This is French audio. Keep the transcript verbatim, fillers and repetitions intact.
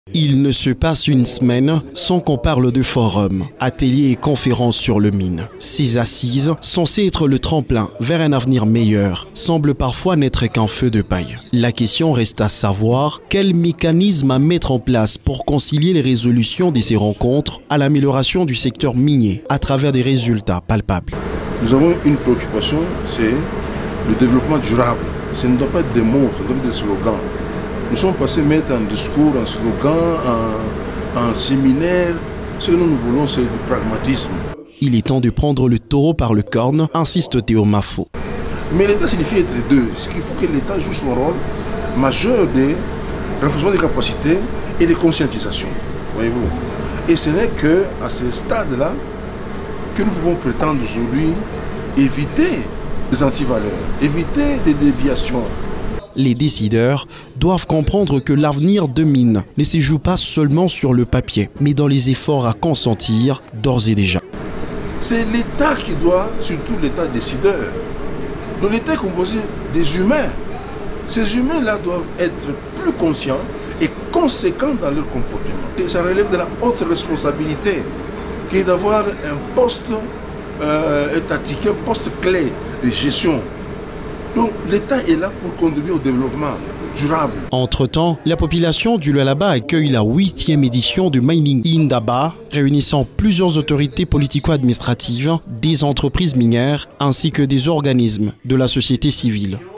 Il ne se passe une semaine sans qu'on parle de forums, ateliers et conférences sur le mine. Ces assises, censées être le tremplin vers un avenir meilleur, semblent parfois n'être qu'un feu de paille. La question reste à savoir quel mécanisme à mettre en place pour concilier les résolutions de ces rencontres à l'amélioration du secteur minier à travers des résultats palpables. Nous avons une préoccupation, c'est le développement durable. Ce ne doit pas être des mots, ce ne doit pas être des slogans. Nous sommes passés mettre un discours, un slogan, un, un séminaire. Ce que nous, nous voulons, c'est du pragmatisme. Il est temps de prendre le taureau par le corne, insiste Théo Mafo. Mais l'État signifie être les deux. Ce qu'il faut que l'État joue son rôle majeur de renforcement des capacités et de conscientisation. Voyez-vous. Et ce n'est qu'à ce stade-là que nous pouvons prétendre aujourd'hui éviter les antivaleurs, éviter les déviations. Les décideurs doivent comprendre que l'avenir de mine ne se joue pas seulement sur le papier, mais dans les efforts à consentir d'ores et déjà. C'est l'État qui doit, surtout l'État décideur. Donc l'État est composé des humains. Ces humains-là doivent être plus conscients et conséquents dans leur comportement. Et ça relève de la haute responsabilité, qui est d'avoir un poste euh, étatique, un poste clé de gestion. Donc l'État est là pour contribuer au développement durable. Entre-temps, la population du Lualaba accueille la huitième édition du Mining Indaba, réunissant plusieurs autorités politico-administratives, des entreprises minières ainsi que des organismes de la société civile.